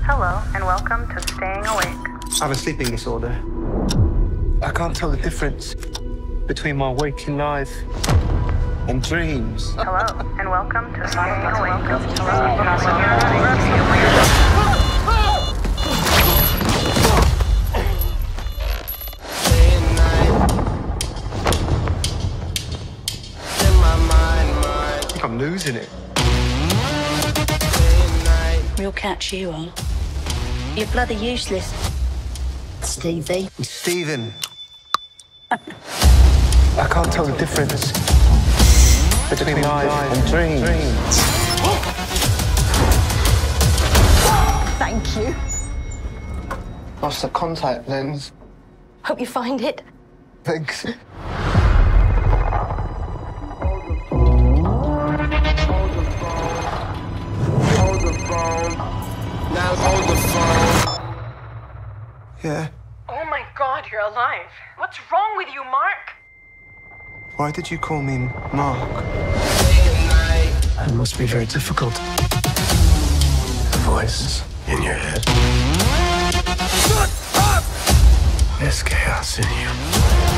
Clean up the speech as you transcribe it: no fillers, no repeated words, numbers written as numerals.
Hello, and welcome to Staying Awake. I have a sleeping disorder. I can't tell the difference between my waking life and dreams. Hello, and welcome to Staying Awake. I think I'm losing it. We'll catch you on. You're bloody useless, Stevie. Stephen. I can't tell the difference between life and dreams. Thank you. Lost the contact lens. Hope you find it. Thanks. Now hold the phone. Yeah. Oh my God, you're alive. What's wrong with you, Mark? Why did you call me Mark? It must be very difficult. The voice in your head. Shut up! There's chaos in you.